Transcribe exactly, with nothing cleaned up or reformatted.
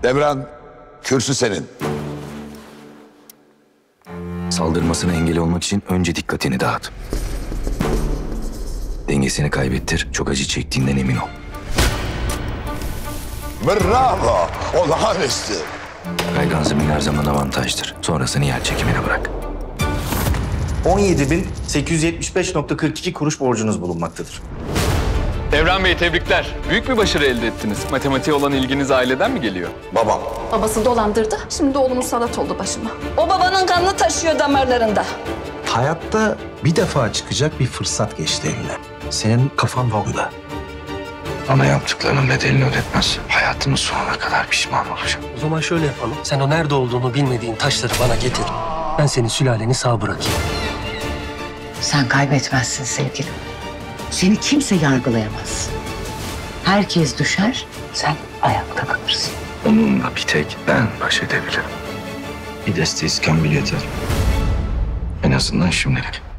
Devran, kürsü senin. Saldırmasına engel olmak için önce dikkatini dağıt. Dengesini kaybettir, çok acı çektiğinden emin ol. Bravo, olağanüstü. Kaygan zemin her zaman avantajdır. Sonrasını yer çekimine bırak. on yedi bin sekiz yüz yetmiş beş nokta kırk iki kuruş borcunuz bulunmaktadır. Devran Bey tebrikler. Büyük bir başarı elde ettiniz. Matematiğe olan ilginiz aileden mi geliyor? Babam. Babası dolandırdı. Şimdi oğlumuz salat oldu başıma. O babanın kanını taşıyor damarlarında. Hayatta bir defa çıkacak bir fırsat geçti eline. Senin kafan Vogue'da. Ama yaptıklarının bedelini ödetmez. Hayatının sonuna kadar pişman olacak. O zaman şöyle yapalım. Sen o nerede olduğunu bilmediğin taşları bana getir. Ben senin sülaleni sağ bırakayım. Sen kaybetmezsin sevgilim. Seni kimse yargılayamaz. Herkes düşer, sen ayakta kalırsın. Onunla bir tek ben baş edebilirim. Bir deste iskambil yeter. En azından şimdilik.